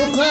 ค่ะ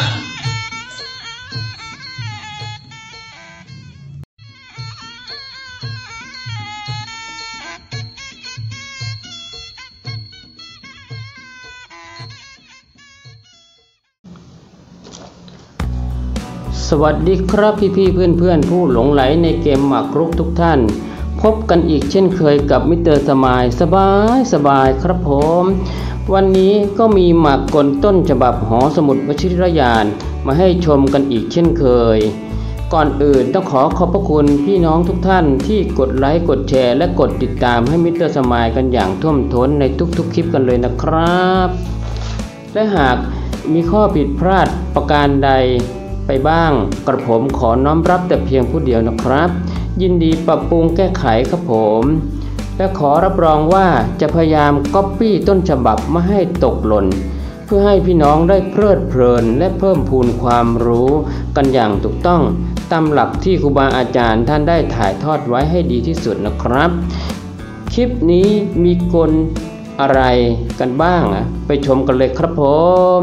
สวัสดีครับพี่ๆเพื่อนๆผู้หลงไหลในเกมหมากรุกทุกท่านพบกันอีกเช่นเคยกับมิสเตอร์สมายสบายครับผมวันนี้ก็มีหมากกลต้นฉบับหอสมุดวชิรยานมาให้ชมกันอีกเช่นเคยก่อนอื่นต้องขอบพระคุณพี่น้องทุกท่านที่กดไลค์กดแชร์และกดติดตามให้มิสเตอร์สมายกันอย่างท่วมท้นในทุกๆคลิปกันเลยนะครับและหากมีข้อผิดพลาดประการใดไปบ้างกระผมขอน้อมรับแต่เพียงผู้เดียวนะครับยินดีปรับปรุงแก้ไขครับผมและขอรับรองว่าจะพยายามก๊อปปี้ต้นฉบับไม่ให้ตกหล่นเพื่อให้พี่น้องได้เพลิดเพลินและเพิ่มพูนความรู้กันอย่างถูกต้องตามหลักที่ครูบาอาจารย์ท่านได้ถ่ายทอดไว้ให้ดีที่สุดนะครับคลิปนี้มีกลอะไรกันบ้างไปชมกันเลยครับผม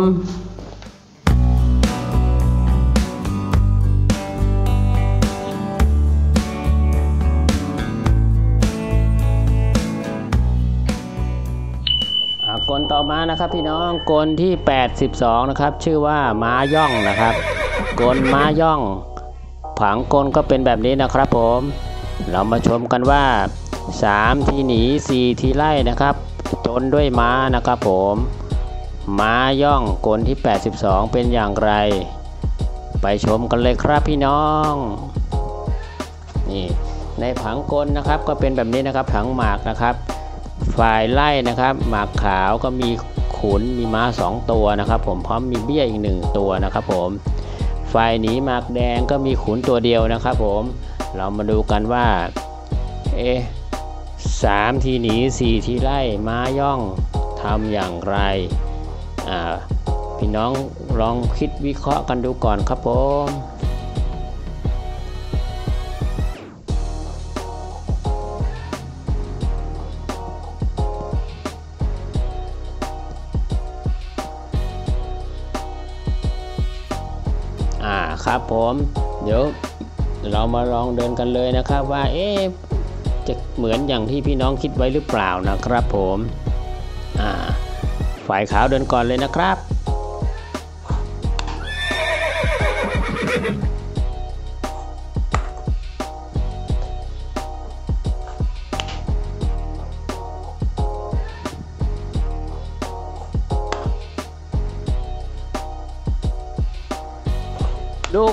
กลต่อมานะครับพี่น้องกลที่82นะครับชื่อว่าม้าย่องนะครับกลม้าย่องผังกลก็เป็นแบบนี้นะครับผมเรามาชมกันว่า3ทีหนี4ทีไล่นะครับจนด้วยม้านะครับผมม้าย่องกลที่82เป็นอย่างไรไปชมกันเลยครับพี่น้องนี่ในผังกลนะครับก็เป็นแบบนี้นะครับผังหมากนะครับฝ่ายไล่นะครับหมากขาวก็มีขุนมีม้า2ตัวนะครับผมพร้อมมีเบี้ยอีก1ตัวนะครับผมฝ่ายหนีหมากแดงก็มีขุนตัวเดียวนะครับผมเรามาดูกันว่า3ทีหนี4ทีไล่ม้าย่องทำอย่างไรพี่น้องลองคิดวิเคราะห์กันดูก่อนครับผมครับผมเดี๋ยวเรามาลองเดินกันเลยนะครับว่าจะเหมือนอย่างที่พี่น้องคิดไว้หรือเปล่านะครับผมฝ่ายขาวเดินก่อนเลยนะครับลูก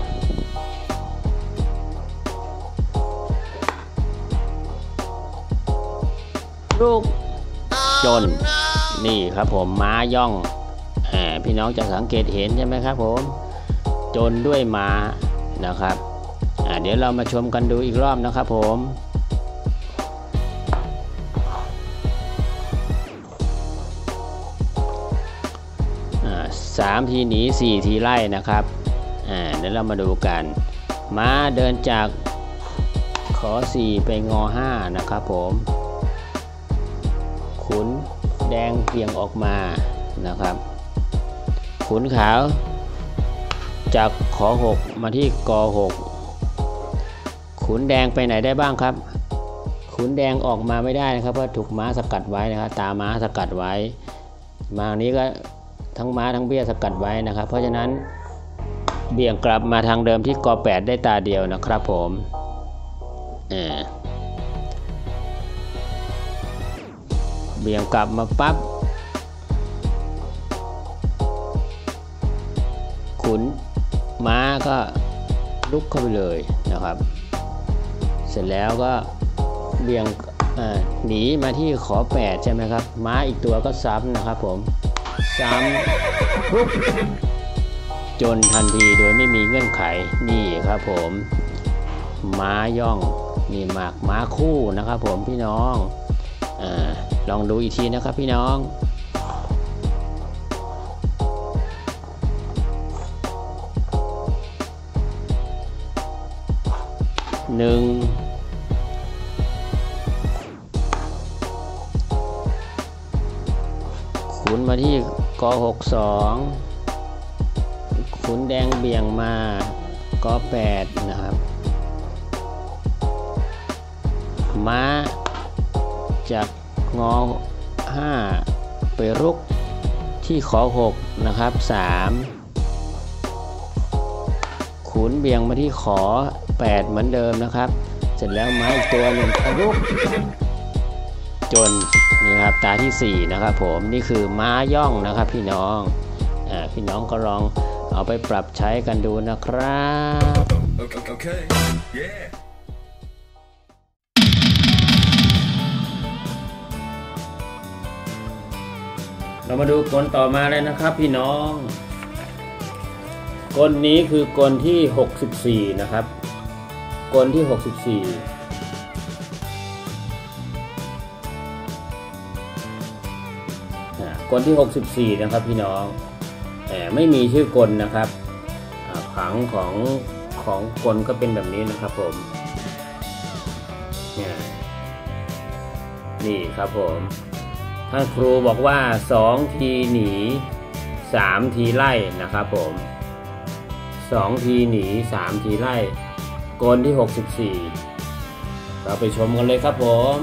จนนี่ครับผมม้าย่องพี่น้องจะสังเกตเห็นใช่ไหมครับผมจนด้วยม้านะครับเดี๋ยวเรามาชมกันดูอีกรอบนะครับผม3ทีหนี4ทีไล่นะครับเดี๋ยวเรามาดูกันม้าเดินจากขอ4ไปงอ5นะครับผมขุนแดงเบี่ยงออกมานะครับขุนขาวจากขอ6มาที่ก6ขุนแดงไปไหนได้บ้างครับขุนแดงออกมาไม่ได้นะครับเพราะถูกม้าสกัดไว้นะครับตาม้าสกัดไว้มานี้ก็ทั้งม้าทั้งเบี้ยสกัดไว้นะครับเพราะฉะนั้นเบี่ยงกลับมาทางเดิมที่ก8ได้ตาเดียวนะครับผมเบี่ยงกลับมาปั๊บขุนม้าก็ลุกเข้าไปเลยนะครับเสร็จแล้วก็เบี่ยงหนีมาที่ขอ8ใช่ไหมครับม้าอีกตัวก็ซ้ำนะครับผมซ้ำปุ๊บจนทันทีโดยไม่มีเงื่อนไขนี่ครับผมม้าย่องนี่หมากม้าคู่นะครับผมพี่น้องลองดูอีกทีนะครับพี่น้องขุนมาที่ก62 ขุนแดงเบี่ยงมาก็8นะครับม้าจากงอ5ไปรุกที่ขอ6นะครับ3ขุนเบี่ยงมาที่ขอ8เหมือนเดิมนะครับเสร็จแล้วม้าอีกตัวหนึ่งรุกจนนี่ครับตาที่4นะครับผมนี่คือม้าย่องนะครับพี่น้องพี่น้องก็ลองเอาไปปรับใช้กันดูนะครับOkay. Yeah. เรามาดูกลต่อมาเลยนะครับพี่น้องกลนี้คือกลที่64นะครับกลที่64กลที่64นะครับพี่น้องไม่มีชื่อกลนะครับผังของกลก็เป็นแบบนี้นะครับผมนี่ครับผมท่านครูบอกว่า2ทีหนี3ทีไล่นะครับผม2ทีหนี3ทีไล่กลที่64เราไปชมกันเลยครับผม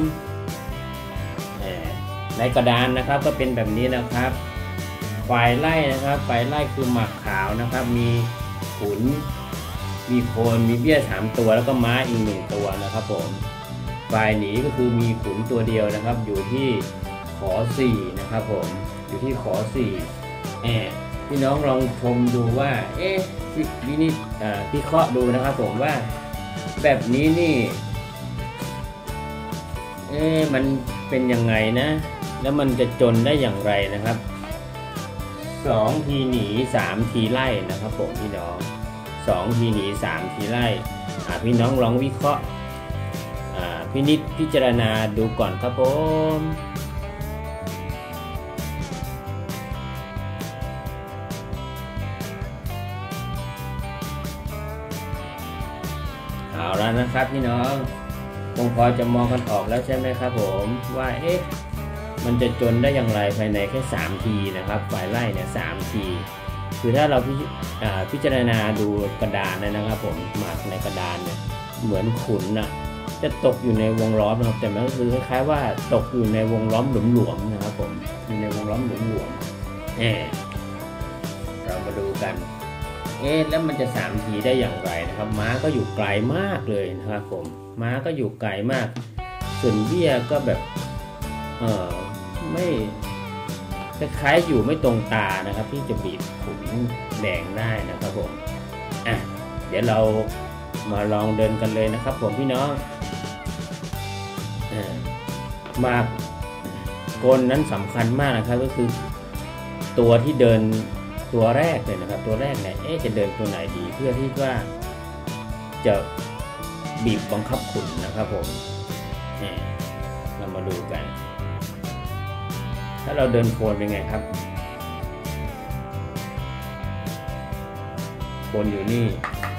ในกระดานนะครับก็เป็นแบบนี้นะครับฝ่ายไล่นะครับฝ่ายไล่คือหมากขาวนะครับมีขุนมีโคนมีเบี้ย3ตัวแล้วก็ม้าอีก1ตัวนะครับผมฝ่ายหนีก็คือมีขุนตัวเดียวนะครับอยู่ที่ขอ4นะครับผมอยู่ที่ขอ4พี่น้องลองชมดูว่าพิเคราะห์ดูนะครับผมว่าแบบนี้นี่มันเป็นยังไงนะแล้วมันจะจนได้อย่างไรนะครับ2ทีหนี3ทีไล่นะครับผมพี่น้อง2ทีหนี3ทีไล่พี่น้องลองวิเคราะห์พิจารณาดูก่อนครับผมเอาแล้วนะครับพี่น้องคงพอจะมองกันออกแล้วใช่ไหมครับผมว่ามันจะจนได้อย่างไรภายในแค่3ทีนะครับฝ่ายไล่เนี่ย3ทีคือถ้าเราพิจารณาดูกระดานนะครับผมหมากในกระดานเนี่ยเหมือนขุนนะจะตกอยู่ในวงล้อมนะครับแต่มันก็คือคล้ายๆว่าตกอยู่ในวงล้อมหลวมๆนะครับผมอยู่ในวงล้อมหลวมๆเรามาดูกันแล้วมันจะ3ทีได้อย่างไรนะครับม้าก็อยู่ไกลมากเลยนะครับผมม้าก็อยู่ไกลมากส่วนเบี้ยก็แบบไม่คล้ายๆอยู่ไม่ตรงตานะครับที่จะบีบขุนแดงได้นะครับผมเดี๋ยวเรามาลองเดินกันเลยนะครับผมพี่น้องหมากกลนั้นสำคัญมากนะครับก็คือตัวที่เดินตัวแรกเลยนะครับตัวแรกเนี่ยจะเดินตัวไหนดีเพื่อที่ว่าจะบีบบังคับขุนนะครับผมเรามาดูกันถ้าเราเดินโคนเป็นไงครับโคนอยู่นี่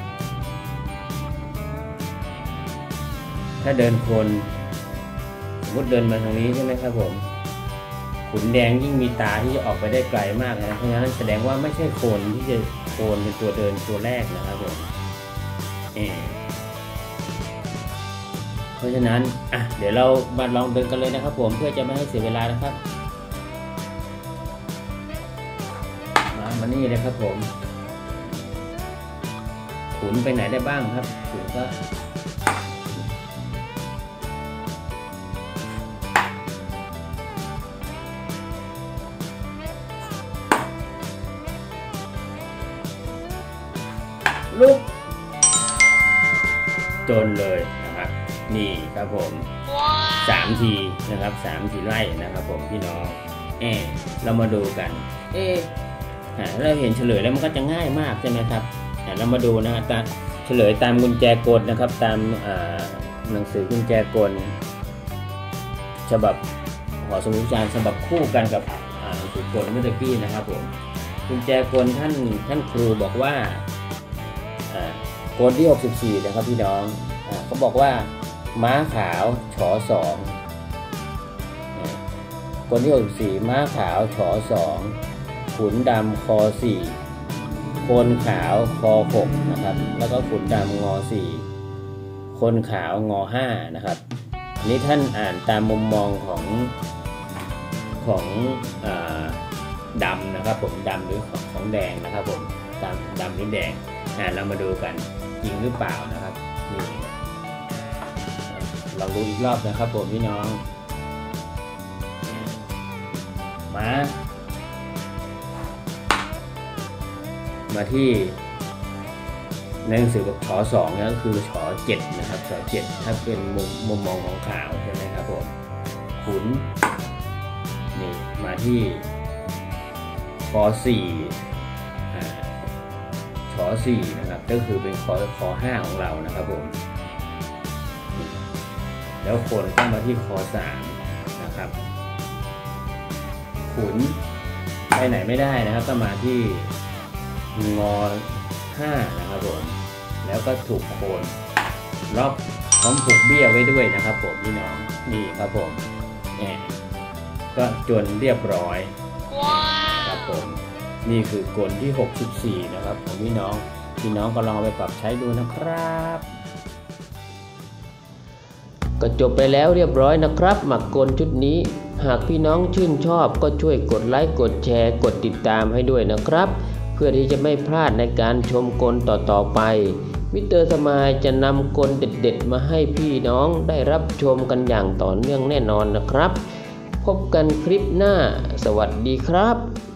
ถ้าเดินโคนสมมติเดินมาทางนี้ใช่ไหมครับผมขุนแดงยิ่งมีตาที่จะออกไปได้ไกลมากนะเพราะฉะนั้นแสดงว่าไม่ใช่โคนที่จะโคนเป็นตัวเดินตัวแรกนะครับผมเพราะฉะนั้นเดี๋ยวเรามาลองเดินกันเลยนะครับผมเพื่อจะไม่ให้เสียเวลานะครับมานี่เลยครับผมขุนไปไหนได้บ้างครับขุนก็ลุกจนเลยนะครับนี่ครับผม3ทีนะครับ3ทีไล่นะครับผมพี่น้องเรามาดูกันเราเห็นเฉลยแล้วมันก็จะง่ายมากใช่ไหมครับเรามาดูนะเฉลยตามกุญแจกลนะครับตามหนังสือกุญแจกลฉบับหอสมุดวิชาฉบับคู่กันกับหนังสือกลเมื่อกี้นะครับผมกุญแจกลท่านครูบอกว่ากลที่64นะครับพี่น้องเขาบอกว่าม้าขาวฉอ2กลที่64ม้าขาวฉอ2ขุนดำคอ4โคคนขาวคอ6นะครับแล้วก็ขุนดำงอ4คนขาวงอ5นะครับอันนี้ท่านอ่านตามมุมมองของดำนะครับผมดำหรือของแดงนะครับผมตามดำหรือแดงเรามาดูกันจริงหรือเปล่านะครับนี่ลองดูอีกรอบนะครับผมพี่น้องมาที่ในหนังสือช2ก็คือช7นะครับช7ถ้าเป็นมุมมองของขาวใช่ไหมครับผมขุนนี่มาที่ค4ช4นะครับก็คือเป็นค5ของเรานะครับผมแล้วคนก็มาที่ค3นะครับขุนไปไหนไม่ได้นะครับก็มาที่งอ5นะครับผมแล้วก็ถูกโคนล็อกพร้อมผูกเบี้ยไว้ด้วยนะครับผมพี่น้องนี่ครับผมก็จนเรียบร้อยครับผมนี่คือกลที่64นะครับของพี่น้องก็ลองเอาไปปรับใช้ดูนะครับก็จบไปแล้วเรียบร้อยนะครับหมากกลชุดนี้หากพี่น้องชื่นชอบก็ช่วยกดไลค์กดแชร์กดติดตามให้ด้วยนะครับเพื่อที่จะไม่พลาดในการชมกลต่อไปมิสเตอร์สมายจะนำกลเด็ดๆมาให้พี่น้องได้รับชมกันอย่างต่อเนื่องแน่นอนนะครับพบกันคลิปหน้าสวัสดีครับ